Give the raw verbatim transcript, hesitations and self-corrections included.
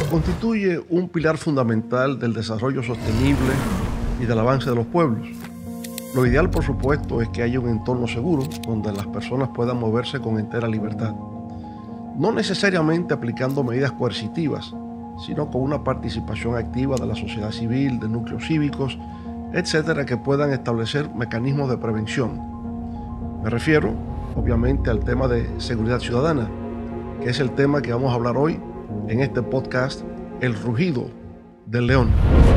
constituye un pilar fundamental del desarrollo sostenible y del avance de los pueblos. Lo ideal, por supuesto, es que haya un entorno seguro donde las personas puedan moverse con entera libertad. No necesariamente aplicando medidas coercitivas, sino con una participación activa de la sociedad civil, de núcleos cívicos, etcétera, que puedan establecer mecanismos de prevención. Me refiero, obviamente, al tema de seguridad ciudadana, que es el tema que vamos a hablar hoy en este podcast, El Rugido del León.